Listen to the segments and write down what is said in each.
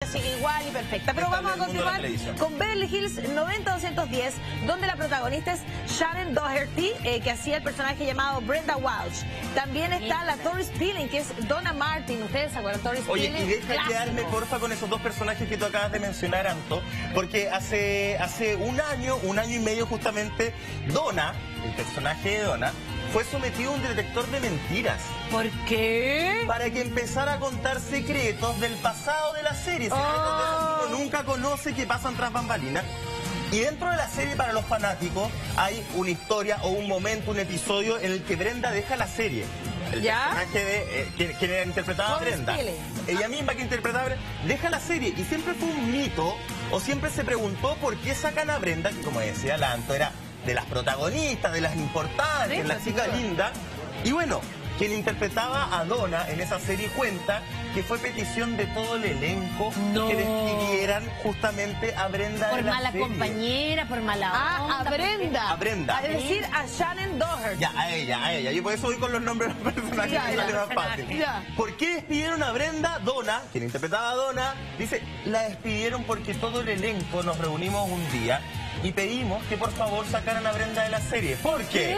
sigue igual y perfecta. Pero vamos a continuar con Beverly Hills 90210, donde la protagonista es Shannon Doherty, que hacía el personaje llamado Brenda Walsh. También está la Tori Spelling, que es Donna Martin. ¿Ustedes se acuerdan? Tori Spelling. Oye, y deja quedarme porfa con esos dos personajes que tú acabas de mencionar, Anto, porque hace un año y medio justamente, Donna, el personaje de Donna, fue sometido a un detector de mentiras. ¿Por qué? Para que empezara a contar secretos del pasado de la serie. Secretos de los que uno nunca conoce que pasan tras bambalinas. Y dentro de la serie, para los fanáticos, hay una historia o un momento, un episodio en el que Brenda deja la serie. El personaje de quien era interpretada a Brenda. Ella misma que interpretaba a Brenda, deja la serie. Y siempre fue un mito, o siempre se preguntó por qué sacan a Brenda, que como decía Lanto, era de las protagonistas, de las importantes, la chica linda. Y bueno, quien interpretaba a Donna en esa serie cuenta que fue petición de todo el elenco que despidieran justamente a Brenda por de la mala serie. Compañera, por mala onda. A Brenda. A Brenda. Es decir, a Shannon Doherty. Ya, a ella. Yo por eso voy con los nombres de los personajes, que sale más fácil. ¿Por qué despidieron a Brenda? Donna, quien interpretaba a Donna, dice, la despidieron porque todo el elenco nos reunimos un día y pedimos que por favor sacaran a Brenda de la serie. ¿Por qué?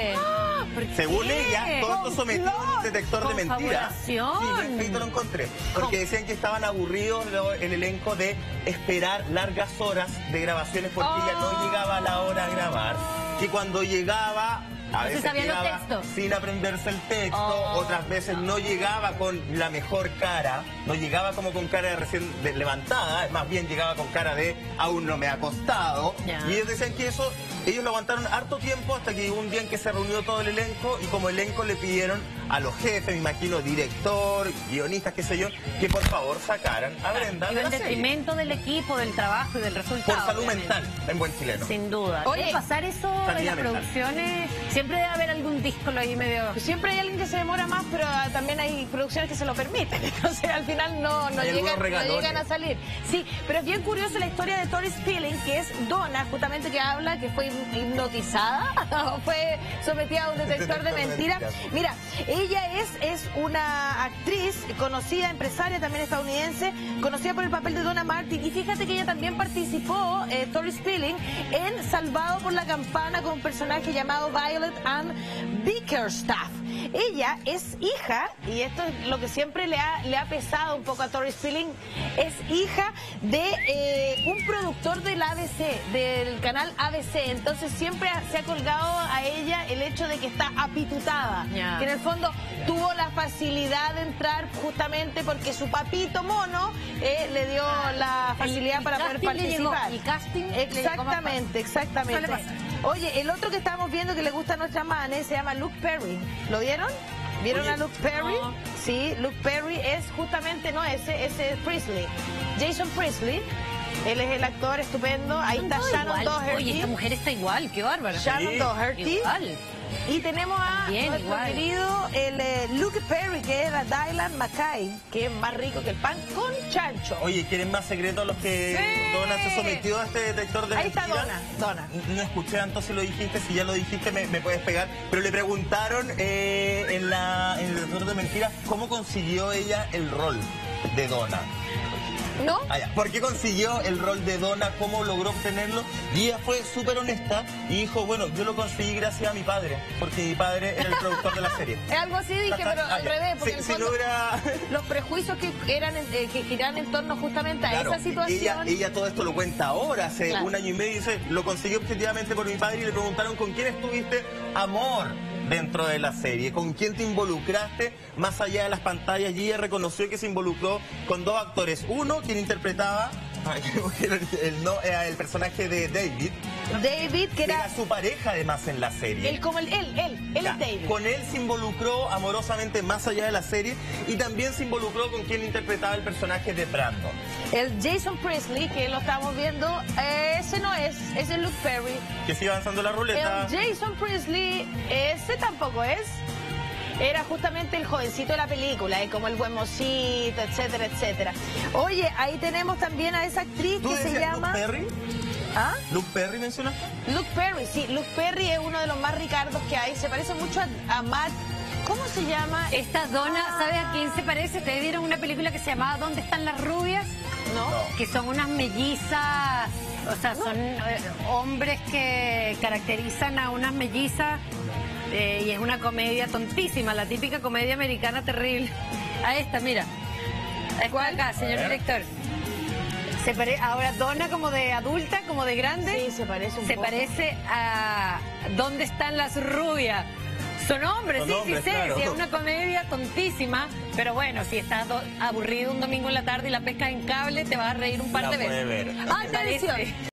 Según ella, todo esto sometido a un detector de mentiras. Sí, yo lo encontré. Porque decían que estaban aburridos el elenco de esperar largas horas de grabaciones porque ella no llegaba a la hora a grabar. Y cuando llegaba, a veces llegaba sin aprenderse el texto, otras veces no llegaba con la mejor cara, no llegaba como con cara de recién levantada, más bien llegaba con cara de aún no me ha costado. Y ellos decían que eso, ellos lo aguantaron harto tiempo hasta que llegó un día en que se reunió todo el elenco y como elenco le pidieron a los jefes, me imagino, director, guionistas, qué sé yo, que por favor sacaran a Brenda de la serie. En detrimento del equipo, del trabajo y del resultado. Por salud mental, en buen chileno. Sin duda. Oye, ¿Debe pasar eso en las producciones? Siempre debe haber algún disco ahí medio... Siempre hay alguien que se demora más, pero también hay producciones que se lo permiten. Entonces al final no llegan a salir. Sí, pero es bien curiosa la historia de Tori Spelling, que es Donna, justamente, que habla que fue hipnotizada, fue sometida a un detector de mentiras. Mira, ella es una actriz conocida, empresaria también estadounidense, conocida por el papel de Donna Martin. Y fíjate que ella también participó, Tori Spelling, en Salvado por la Campana con un personaje llamado Violet Ann Bickerstaff. Ella es hija, y esto es lo que siempre le ha pesado un poco a Tori Spelling, es hija de un productor del ABC, del canal ABC. Entonces siempre se ha colgado a ella el hecho de que está apitutada, que en el fondo tuvo la facilidad de entrar justamente porque su papito mono le dio la facilidad para poder participar. El casting exactamente. Oye, el otro que estamos viendo que le gusta a nuestra Mane se llama Luke Perry. ¿Lo vieron? ¿Vieron a Luke Perry? No. Sí, Luke Perry es justamente, ese es Priestley. Jason Priestley. Él es el actor estupendo. Ahí está Shannon Doherty. Oye, esta mujer está igual, qué bárbara. Shannon Doherty. Igual. Y tenemos a nuestro querido Luke Perry, que era Dylan Mackay, que es más rico que el pan con chancho. Oye, ¿quieren más secretos los que Donna se sometió a este detector de mentiras? Ahí está Donna. No escuché tanto si lo dijiste, si ya lo dijiste me puedes pegar. Pero le preguntaron en el detector de mentiras cómo consiguió ella el rol de Donna. ¿No? ¿Por qué consiguió el rol de Donna? ¿Cómo logró obtenerlo? Y ella fue súper honesta y dijo, bueno, yo lo conseguí gracias a mi padre, porque mi padre era el productor de la serie. Es algo así, dije, pero al revés, porque si no era... los prejuicios que giran en torno justamente a esa situación... Ella todo esto lo cuenta ahora, hace un año y medio, y dice, lo conseguí objetivamente por mi padre, y le preguntaron, ¿con quién estuviste? Amor. Dentro de la serie, ¿con quién te involucraste más allá de las pantallas? Y ella reconoció que se involucró con dos actores. Uno, quien interpretaba el personaje de David. David, que era su pareja además en la serie. Él es David. Con él se involucró amorosamente más allá de la serie y también se involucró con quien interpretaba el personaje de Brandon. El Jason Priestley, que lo estamos viendo, ese no es, ese es Luke Perry. Que sigue avanzando la ruleta. El Jason Priestley, ese tampoco es. Era justamente el jovencito de la película, como el buen mocito, etcétera, etcétera. Oye, ahí tenemos también a esa actriz que se llama... ¿Luke Perry? ¿Ah? ¿Luke Perry mencionaste? Luke Perry, sí. Luke Perry es uno de los más ricardos que hay. Se parece mucho a Matt... ¿Cómo se llama? Esta Donna, ¿sabes a quién se parece? ¿Te vieron una película que se llamaba ¿Dónde están las rubias? ¿No? que son unas mellizas, o sea, son hombres que caracterizan a unas mellizas, y es una comedia tontísima, la típica comedia americana terrible. A esta, mira. ¿Cuál? Acá, señor director. Ahora Donna como de adulta, como de grande. Sí, se parece un poco. Se parece a ¿Dónde están las rubias? Son hombres, sí, claro. Sí, es una comedia tontísima, pero bueno, si estás aburrido un domingo en la tarde y la pescas en cable, te vas a reír un par de veces. Atención.